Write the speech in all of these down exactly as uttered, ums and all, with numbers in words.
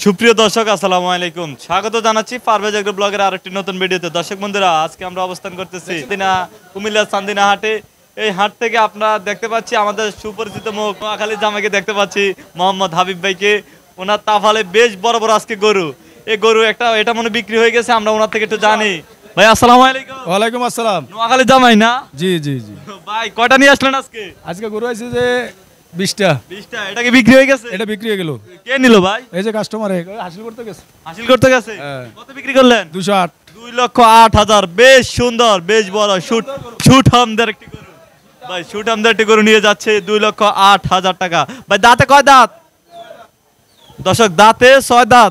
সুপ্রিয় দর্শক আসসালামু আলাইকুম, স্বাগত জানাচ্ছি পারভেজ এগ্রো ব্লগের আরেকটি নতুন ভিডিওতে। দর্শক বন্ধুরা, আজকে আমরা অবস্থান করতেছি চান্দিনা, কুমিল্লার চান্দিনা হাটে। এই হাট থেকে আপনারা দেখতে পাচ্ছি আমাদের সুপরিচিত মুখ নোয়াখালী জামাইকে দেখতে পাচ্ছি, মোহাম্মদ হাবিব ভাইকে। ওনার তাফালে বেশ বড় বড় আজকে গরু, এই গরু একটা এটা মনে বিক্রি হয়ে গেছে, আমরা ওনার থেকে একটু জানি। ভাই আসসালামু আলাইকুম। ওয়ালাইকুম আসসালাম। নোয়াখালী জামাই না? জি জি জি। ভাই কয়টা নিয়ে আসলেন আজকে? আজকে গরু আছে যে বিশটা। বিশটা? এটা কি বিক্রি হয়ে গেছে? এটা বিক্রি হয়ে গেল। কে নিল ভাই? এই যে কাস্টমার হাসিল করতে গেছে। হাসিল করতে গেছে? হ্যাঁ। কত বিক্রি করলেন? দুশো আট। দুই লক্ষ আট হাজার। বেশ সুন্দর, বেশ বড় শুট শুট হামদের একটি গরু ভাই, শুট হামদের একটি গরু নিয়ে যাচ্ছে দুই লক্ষ আট হাজার টাকা। ভাই দাঁতে কয় দাঁত? দর্শক দাঁতে ছয় দাঁত,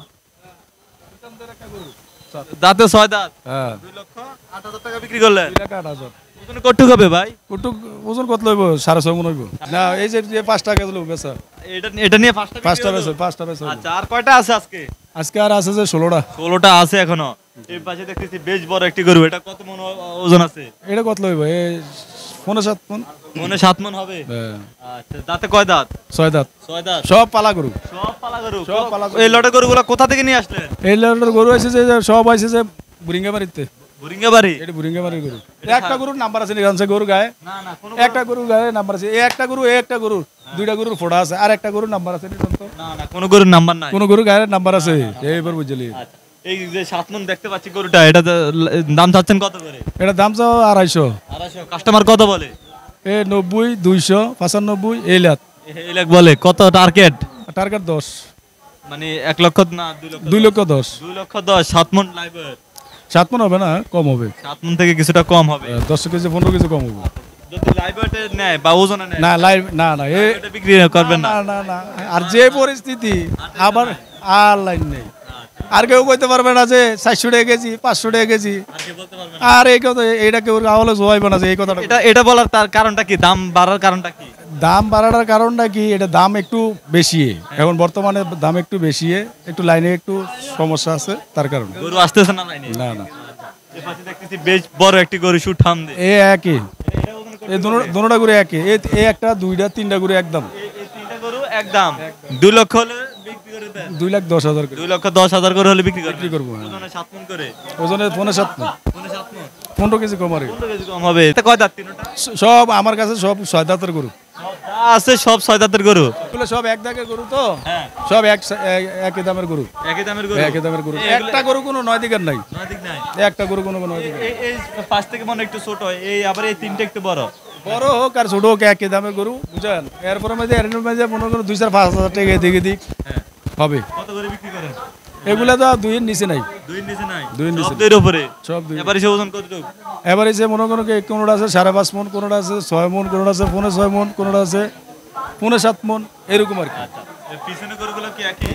দাঁতে ছয় দাঁত। হ্যাঁ। দুই লক্ষ আট হাজার টাকা বিক্রি করলেন। দুই লাখ আট হাজার। ওজন কতটুকু হবে ভাই? কটুক ওজন কত লইব? সাড়ে ছয় মন হইব। না এই যে যে পাঁচ টাকা দিল বেচা। এটা এটা নিয়ে পাঁচটা বিক্রি পাঁচটা হলো? বেচা, পাঁচটা বেচা। আচ্ছা, আর কয়টা আছে আজকে? আজকে আর আছে যে ষোলোটা। ষোলোটা আছে এখনো। এই পাশে দেখতেছি বেশ বড় একটি গরু, এটা কত মন ওজন আছে? এটা কত লইব? এই পনেরো সাত মন। মনে সাত মন হবে। হ্যাঁ। আচ্ছা, দাঁতে কয় দাঁত? ছয় দাঁত। ছয় দাঁত। সব পালা গরু। সব পালা গরু। সব পালা গরু। এই লটে গরুগুলো কোথা থেকে নিয়ে আসলেন? এই লটের গরু আছে যে সব আছে যে বুরিঙ্গাবাড়িতে। বুরিঙ্গাবাড়ি? এটা বুরিঙ্গাবাড়ির গরু। একটা গরুর নাম্বার আছে নিগানছে গরু গায়ে। না না, কোন একটা গরুর গায়ে নাম্বার আছে। এই একটা গরু, এই একটা গরুর দুইটা গরুর ফোড়া আছে, আর একটা গরুর নাম্বার আছে। না না, কোন গরুর নাম্বার নাই। কোন গরুর গায়ে নাম্বার আছে এইবার বুঝলি। আচ্ছা, এই যে সাত মন দেখতে পাচ্ছি গরুটা, এটা দাম চাচ্ছেন কত করে? এটা দাম চাও আড়াইশো। আড়াইশো। কাস্টমার কত বলে? এ নব্বই, দুইশো, পঁচানব্বই, এই লাখ। এই লাখ বলে। কত টার্গেট? টার্গেট দশ। মানে এক লক্ষ না দুই লক্ষ? দুই লক্ষ দশ। দুই লক্ষ দশ। সাত মন লাইবার। সাত মন হবে না, কম হবে। সাত মন থেকে কিছুটা কম হবে। দশ কেজি পনেরো কেজি কম হবে। যদি লাইবারটে নেয় বা ওজনে নেয় না লাইভ না না এ এটা বিক্রি করবেন না? না না না। আর যে পরিস্থিতি আবার আর লাইন নেই। আর কেউ কইতে পারবে না যে চারশো টাকা কেজি, পাঁচশো টাকা কেজি। আর কি বলতে পারবেন? আর এই কথা এইটা কেউ আওয়ালে জোয়াইবে না যে এই কথাটা। এটা এটা বলার তার কারণটা কি? দাম বাড়ার কারণটা কি? দাম বাড়ার কারণটা কি? এটা দাম একটু বেশি এখন বর্তমানে, দাম একটু বেশি, একটু লাইনে একটু সমস্যা আছে তার কারণে। গরু আসতেছে না লাইনে? না না। এই পাশে দেখতেছি বেশ বড় একটি গরু শুট হাম দে। এ একই, এই দুটোটা গরু একই। এই একটা দুইটা তিনটা গরু একদম। এই তিনটা গরু একদম দুই লক্ষ হলে বিক্রি করে দেন? দুই লাখ দশ হাজার করে দুই লক্ষ দশ হাজার করে হলে বিক্রি বিক্রি করবো। হ্যাঁ। ওজনে সাত মন করে। ওজনে পনেরো সাত মণ। পনেরো সাত মন। পনেরো কেজি কম আর কি। পনেরো কেজি কম হবে। এটা কয় দাঁত তিনটা? সব আমার কাছে সব ছয় দাঁতের গরু। যা আছে সব ছয় দাঁতের গরু। এগুলো সব এক দাগের গরু তো। হ্যাঁ। সব এক একই দামের গরু। একই দামের গরু? একই দামের গরু। একটা গরু কোনো নয় দিকের নাই। নয় দিক নাই? একটা গরু কোনো নয় দিকের। এই এই পাঁচ থেকে মনে একটু ছোট হয়, এই আবার এই তিনটা একটু বড়। বড় হোক আর ছোট হোক একই দামের গরু, বুঝলেন। এরপরে মধ্যে এর মধ্যে মনে করো দুই চার পাঁচ হাজার টাকা এদিকে দিক হবে। কত করে বিক্রি করেন? এগুলা তো দুইয়ের নিচে নাই। দুই নিচে নাই? দুইয়ের নিচে সব দুইয়ের উপরে? সব দুই। এবারে সে ওজন কতটুকু? এবারে যে মনে করো কি কোনোটা আছে সাড়ে পাঁচ মন, কোনোটা আছে ছয় মন, কোনোটা আছে পৌনে ছয় মন, কোনোটা আছে পৌনে সাত মন, এরকম আর কি। আচ্ছা, এর পিছনে গরুগুলো কি একই?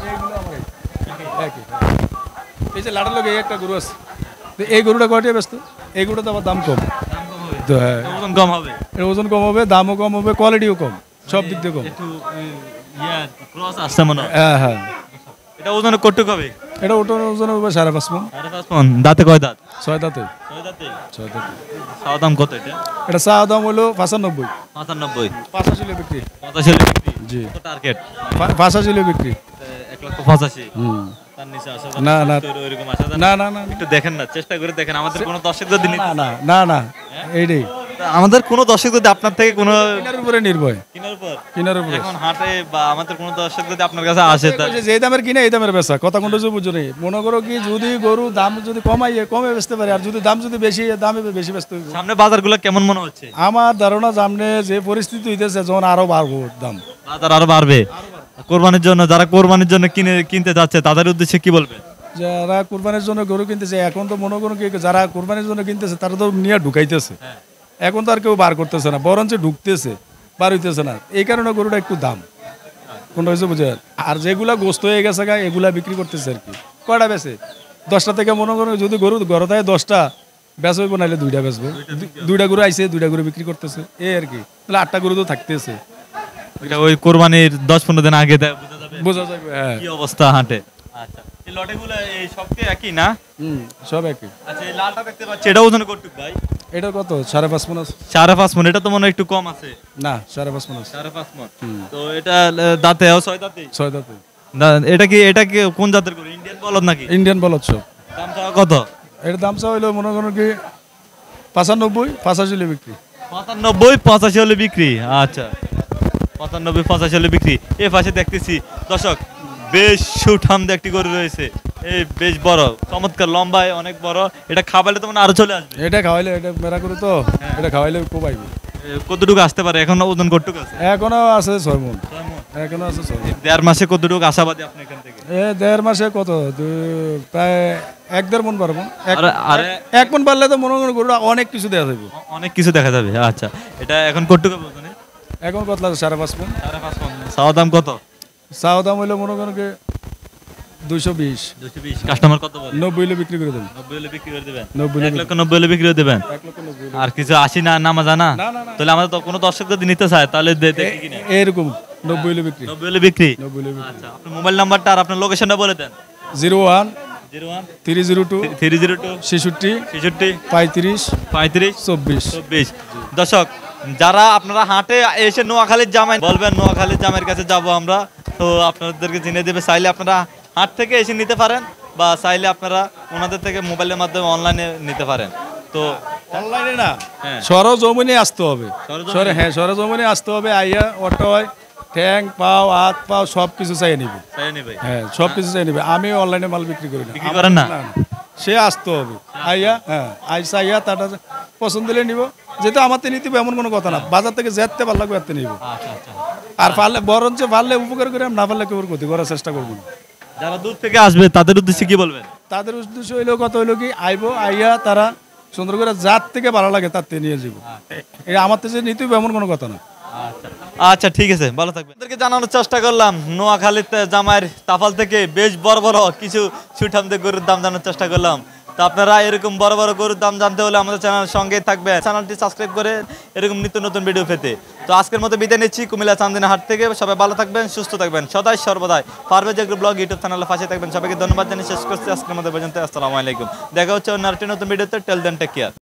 এই যে লাড়ার লোক এই একটা গরু আছে, তো এই গরুটা কয়টা ব্যস্ত? এই গরুটা তো আবার দাম কম। দাম কম হবে? তো হ্যাঁ, ওজন কম হবে? এর ওজন কম হবে, দামও কম হবে, কোয়ালিটিও কম, সব দিক দিয়ে কম। একটু ইয়া ক্রস আসছে মনে হয়। হ্যাঁ হ্যাঁ। এটা ওজন কতটুকু হবে? এটা ওটার ওজন হবে সাড়ে পাঁচ মন। সাড়ে পাঁচ মণ। দাঁতে কয় দাঁত? ছয় দাঁতে। ছয় দাঁতে? ছয় দাঁতে। চাওয়া দাম কত এটা? এটা চা দাম হলো পঁচানব্বই। পঁচানব্বই? পঁচাশি কিলো বিক্রি। পঁচাশি হলে বিক্রি? জি। কত টার্গেট? পঁচাশি কিলো বিক্রি। এক লক্ষ পঁচাশি? হুম। তার নিচে আসা না না ওইরকম আসা যায় না? না না না একটু দেখেন না, চেষ্টা করে দেখেন। আমাদের কোনো দর্শক যদি নিতে- না না না না এইটাই আমাদের কোনো দর্শক যদি আপনার থেকে কোনো কিনার উপরে নির্ভয়। কেনার উপর কিনার উপরে এখন হাটে বা আমাদের কোনো দর্শক যদি আপনার কাছে আসে তা- যে দামের কিনে এই দামের বেচা, কথা কোনটা যে বুঝো নেই। মনে করো কি যদি গরু দাম যদি কমাইয়ে কমে বেচতে পারে, আর যদি দাম যদি বেশি হয়, দামে বেশি বেচতে হবে। সামনে বাজারগুলো কেমন মনে হচ্ছে? আমার ধারণা সামনে যে পরিস্থিতি হইতেছে যখন আরো বাড়বো দাম। বাজার আরো বাড়বে। কোরবানির জন্য যারা কোরবানির জন্য কিনে কিনতে যাচ্ছে তাদের উদ্দেশ্যে কি বলবেন? যারা কুরবানির জন্য গরু কিনতেছে এখন তো মনে করো কি যারা কুরবানির জন্য কিনতেছে তারা তো নিয়ে ঢুকাইতেছে, এখন তো আর কেউ বার করতেছে না, বরঞ্চ ঢুকতেছে, বার হইতেছে না। এই কারণে গরুটা একটু দাম কোনটা হয়েছে বুঝে। আর যেগুলা গোস্ত হয়ে গেছে গা এগুলা বিক্রি করতেছে আর কি। কয়টা বেছে? দশটা থেকে মনে করো যদি গরু ঘরে থাকে দশটা বেচ হইব, নাহলে দুইটা বেচবো। দুইটা গরু আইছে, দুইটা গরু বিক্রি করতেছে, এই আর কি। তাহলে আটটা গরু তো থাকতেছে। এটা ওই কোরবানির দশ পনেরো দিন আগে তা বোঝা যাবে বোঝা যাবে হ্যাঁ। কি অবস্থা হাটে। আচ্ছা, এই লটেগুলো এই সবকে একই না? হুম, সব একই। আচ্ছা, এই লালটা দেখতে পাচ্ছি, এটা ওজন কতটুকু ভাই? এটা কত? সাড়ে পাঁচ মণ আছে। সাড়ে পাঁচ মণ? এটা তো মনে হয় একটু কম আছে। না, সাড়ে পাঁচ মণ আছে। সাড়ে পাঁচ মণ। তো এটা আহ, দাঁতে ছয় দাঁতে? ছয় দাঁতে। না, এটা কি এটা কি কোন জাতের গরু? ইন্ডিয়ান বলদ নাকি? ইন্ডিয়ান বলদ সব। দাম চাওয়া কত? এর দাম চা হইলো মনে করেন কি পঁচানব্বই পঁচাশি হলে বিক্রি। পঁচানব্বই পঁচাশি হলে বিক্রি। আচ্ছা, পঁচানব্বই পঁচাশি হলে বিক্রি। এ পাশে দেখতেছি দর্শক বেশ সুঠামদে একটি গরু রয়েছে, এই বেশ বড়, চমৎকার, লম্বায় অনেক বড়। এটা খাবাইলে তো মানে আরো চলে আসবে। এটা খাওয়াইলে এটা মেরা করে তো এটা খাওয়াইলে খুব আইবে। এ, কতটুকু আসতে পারে এখন? ওজন কতটুকু আছে? এখনো আছে ছয় মন, এখনো আছে ছয় মন। দেড় মাসে কতটুকু আশাবাদী আপনি এখান থেকে? এ দেড় মাসে কত দু- প্রায় এক দেড় মন পারবো। এক- আরে- আরে এক মন পারলে তো মনে করেন গরুটা অনেক কিছু দেওয়া যাবে। অনেক কিছু দেখা যাবে। আচ্ছা, এটা এখন কতটুকু ওজনে? এখন কত লাগে সাড়ে পাঁচ মন। সাড়ে পাঁচ মণ। চাওয়া দাম কত? চাও দাম হইলো মনে করেন কি দুইশো বিশ। দুশো বিশ। কাস্টমার কত বলে? নব্বই হলে বিক্রি করে দেবেন। নব্বই হলে বিক্রি করে দেবেন? নব্বই এক লক্ষ নব্বই হলে বিক্রি করে দেবেন? এক লক্ষ নব্বই হলে। আর কিছু আশি না নামা জানা? না না না তাহলে আমাদের তো কোনো দর্শক যদি নিতে চায় তাহলে দে- দেখি কিনা। এ- এরকম নব্বই হলে বিক্রি। নব্বই হলে বিক্রি। নব্বই হলে বিক্রি। আচ্ছা, আপনার মোবাইল নাম্বারটা আর আপনার লোকেশনটা বলে দেন। Zero one zero one three zero two three zero two ছেষট্টি ছেষট্টি পঁয়ত্রিশ পঁয়ত্রিশ চব্বিশ। চব্বিশ। দর্শক যারা আপনারা হাটে এসে নোয়াখালীর জামাই বলবেন নোয়াখালীর জামাইয়ের কাছে যাব আমরা, তো আপনাদেরকে চিনে দেবে। চাইলে আপনারা হাট থেকে এসে নিতে পারেন বা চাইলে আপনারা ওনাদের থেকে মোবাইলের মাধ্যমে অনলাইনে নিতে পারেন। তো অনলাইনে না, হ্যাঁ। সরজমিনে আসতে হবে। সরজমিনে? সরে হ্যাঁ সরজমিনে আসতে হবে। আইয়া অটো হয় ঠ্যাং পাও হাত পাও সব কিছু চাই নিবে। তাই নি ভাই? হ্যাঁ সব কিছু চাই নিবে। আমি অনলাইনে মাল বিক্রি করি না। বিক্রি করেন না? না, না। সে আসতে হবে আইয়া, হ্যাঁ আইসা আইয়া তাটা পছন্দ হলে নিব। যেহেতু আমাতে নিতে হবে এমন কোনো কথা না, বাজার থেকে যেতে ভালো লাগবে এতে নিব। আচ্ছা আচ্ছা। আর পারলে বরঞ্চ পারলে উপকার করে না পারলে কেউ ক্ষতি করার চেষ্টা করবো না। যারা দূর থেকে আসবে তাদের উদ্দেশ্যে কি বলবেন? তাদের উদ্দেশ্য হইলো কত হইলো কি আইবো আইয়া তারা সুন্দর করে যার থেকে ভালো লাগে তার থেকে নিয়ে যাবো। এটা আমার থেকে নিতে হবে এমন কোনো কথা না। আচ্ছা আচ্ছা, ঠিক আছে, ভালো থাকবেন। আপনাদেরকে জানানোর চেষ্টা করলাম নোয়াখালীতে জামাইয়ের তাফাল থেকে বেশ বড় বড় কিছু সুঠামদের গরুর দাম জানার চেষ্টা করলাম। তো আপনারা এরকম বড় বড় গরুর দাম জানতে হলে আমাদের চ্যানেলের সঙ্গেই থাকবেন, চ্যানেলটি সাবস্ক্রাইব করে এরকম নিত্য নতুন ভিডিও পেতে। তো আজকের মতো বিদায় নিচ্ছি কুমিল্লা চান্দিনা হাট থেকে। সবাই ভালো থাকবেন, সুস্থ থাকবেন, সদাই সর্বদাই পারভেজ এগ্রো ব্লগ ইউটিউব চ্যানেলের পাশে থাকবেন। সবাইকে ধন্যবাদ জানিয়ে শেষ করছি আজকের মতো পর্যন্ত। আসসালামু আলাইকুম। দেখা হচ্ছে অন্য আরেকটি নতুন ভিডিওতে। টেল দেন, টেক কেয়ার।